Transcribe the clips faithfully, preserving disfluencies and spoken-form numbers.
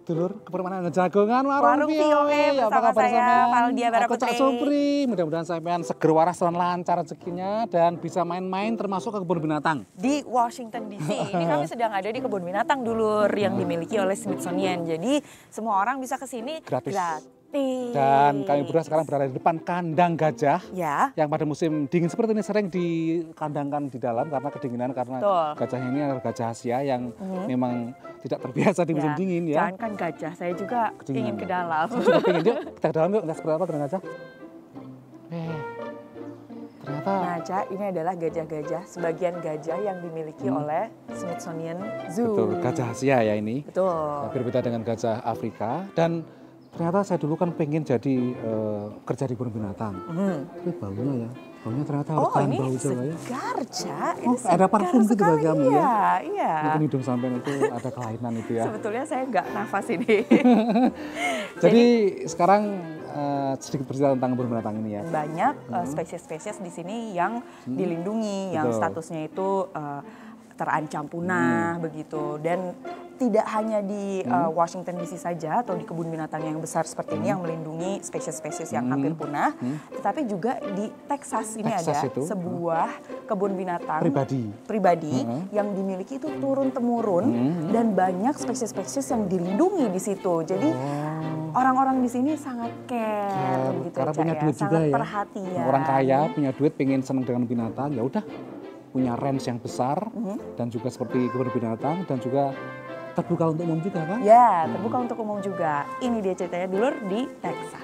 dulur, kepermainan jagongan warung Warung V O A Apa bersama kabar saya, sampean? Valdia Vera Aku Cak Putri. Supri. Mudah-mudahan sampean seger waras dan lancar rezekinya dan bisa main-main termasuk ke kebun binatang. Di Washington D C. Ini kami sedang ada di kebun binatang dulur yang dimiliki oleh Smithsonian. Jadi semua orang bisa ke sini Gratis. gratis. Dan kami berdua sekarang berada di depan kandang gajah. Ya. Yang pada musim dingin seperti ini sering dikandangkan di dalam karena kedinginan, karena Betul. gajah ini adalah gajah Asia yang mm-hmm. memang tidak terbiasa di musim Ya. dingin ya. Jangan kan gajah, saya juga Kedinginan. ingin ke dalam. Saya juga pengen, yuk kita ke dalam yuk, lihat seperti apa dengan gajah. Eh, ternyata. Nah, Cak, ini adalah gajah-gajah, sebagian gajah yang dimiliki Hmm. oleh Smithsonian Zoo. Betul, gajah Asia ya ini. Betul. Nah, berbeda dengan gajah Afrika. Dan ternyata saya dulu kan pengen jadi uh, kerja di kebun binatang. Hmm. Tapi baunya ya, baunya ternyata Oh, rekan ini bau Jawa ya. segar, Cak. Oh, Ini ada parfum gitu sekali. bagi kamu ya? Iya, iya. Mungkin hidung sampean itu ada kelainan itu ya. Sebetulnya saya nggak nafas ini. Jadi sekarang uh, sedikit bercerita tentang kebun binatang ini ya. Banyak uh, Hmm. spesies-spesies di sini yang Hmm. dilindungi, yang Betul. statusnya itu uh, terancam punah Hmm. begitu. Dan tidak hanya di uh, Hmm. Washington D C saja atau di kebun binatang yang besar seperti ini Hmm. yang melindungi spesies-spesies yang Hmm. hampir punah, Hmm. tetapi juga di Texas ini Texas ada itu. sebuah kebun binatang Pribadi. pribadi Hmm. yang dimiliki itu turun temurun Hmm. dan banyak spesies-spesies yang dilindungi di situ. Jadi Oh. orang-orang di sini sangat care, Care, gitu karena Cak, punya ya. duit juga sangat ya. perhatian. Orang kaya punya duit, pengen senang dengan binatang, ya udah punya range yang besar Mhm. dan juga seperti kebun binatang dan juga terbuka untuk umum juga kan? Ya, terbuka untuk umum juga. Ini dia ceritanya dulur di Texas.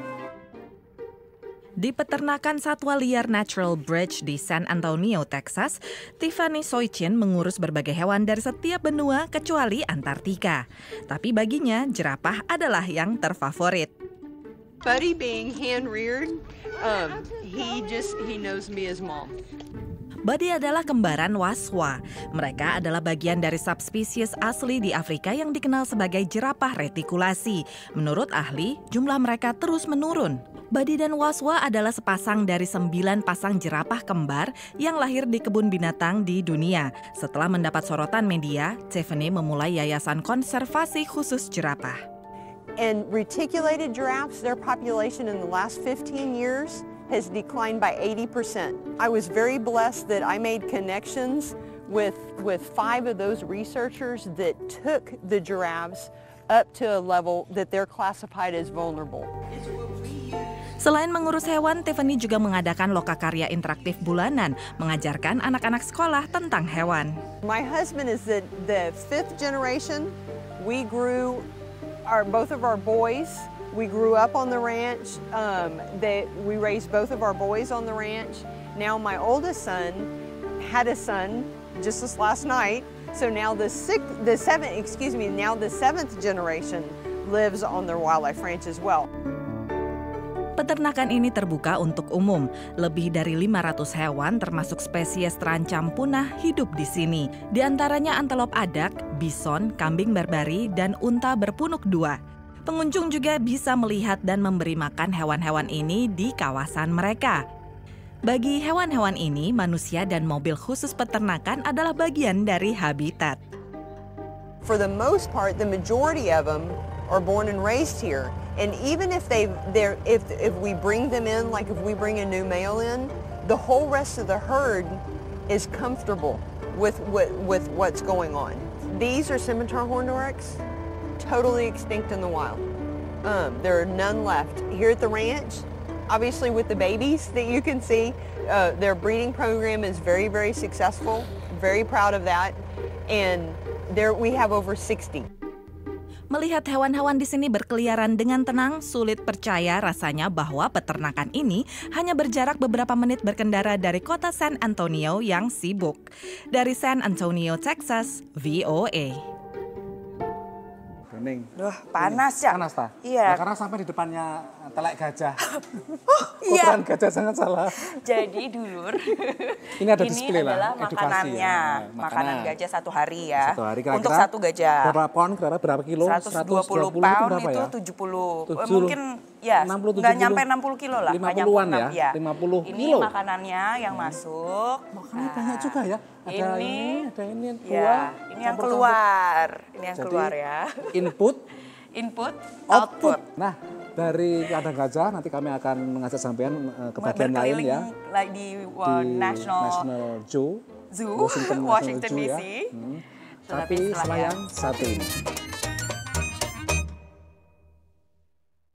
Di peternakan satwa liar Natural Bridge di San Antonio, Texas, Tiffany Soichin mengurus berbagai hewan dari setiap benua kecuali Antartika. Tapi baginya, jerapah adalah yang terfavorit. Buddy being hand-reared, um, he just, he knows me as mom. Buddy adalah kembaran waswa. Mereka adalah bagian dari subspesies asli di Afrika yang dikenal sebagai jerapah retikulasi. Menurut ahli, jumlah mereka terus menurun. Buddy dan waswa adalah sepasang dari sembilan pasang jerapah kembar yang lahir di kebun binatang di dunia. Setelah mendapat sorotan media, Tiffany memulai yayasan konservasi khusus jerapah. And reticulated giraffes, their population in the last fifteen years has declined by eighty percent. I was very blessed that I made connections with, with five of those researchers that took the giraffes up to a level that they're classified as vulnerable. Selain mengurus hewan, Tiffany juga mengadakan lokakarya interaktif bulanan, mengajarkan anak-anak sekolah tentang hewan. My husband is the, the fifth generation. We grew our, both of our boys. We grew up on the ranch. Um, they, we raised both of our boys on the ranch. Now my oldest son had a son just this last night. So now the sixth, the seventh, excuse me, now the seventh generation lives on their wildlife ranch as well. Peternakan ini terbuka untuk umum. Lebih dari lima ratus hewan termasuk spesies terancam punah hidup di sini. Di antaranya antelop adak, bison, kambing berbari, dan unta berpunuk dua. Pengunjung juga bisa melihat dan memberi makan hewan-hewan ini di kawasan mereka. Bagi hewan-hewan ini, manusia dan mobil khusus peternakan adalah bagian dari habitat. For the most part, the majority of them are born and raised here. And even if they, they're, if if we bring them in, like if we bring a new male in, the whole rest of the herd is comfortable with with, with what's going on. These are scimitar horned oryx, totally extinct in the wild. Um, there are none left here at the ranch. Obviously, with the babies that you can see, uh, their breeding program is very, very successful. Very proud of that, and there we have over sixty. Melihat hewan-hewan di sini berkeliaran dengan tenang, sulit percaya rasanya bahwa peternakan ini hanya berjarak beberapa menit berkendara dari kota San Antonio yang sibuk. Dari San Antonio, Texas, V O A. Bening. Duh, panas ya? Panas ta? Iya. Nah, karena sampai di depannya telek gajah. Iya. Ukuran gajah sangat salah. Jadi dulur, Ini ada display lah, adalah edukasi makanannya, ya. makanan Makanan. gajah satu hari ya. Satu hari kira-kira Untuk satu gajah. Berapa pound, kira-kira berapa kilo? seratus dua puluh itu pound berapa itu ya? tujuh puluh. tujuh puluh. Mungkin ya enam puluh, nggak tujuh puluh. nyampe enam puluh kilo lah. lima nggak puluhan nyampe enam, ya, lima puluh Ini kilo. makanannya yang masuk. Makanannya banyak juga ya. Ada Ini, ini, ada ini, buah. Ya, ini yang campur-campur. keluar. Ini yang Jadi, keluar ya. Input, input, output. output. Nah, dari kandang gajah nanti kami akan mengajak sampean uh, ke bagian lain Berkeliling ya. like di, uh, Di National, National Zoo, Zoo, Washington, Washington National D C. Zoo ya. Hmm. Tetapi Tapi setelah setelah yang yang satu ini.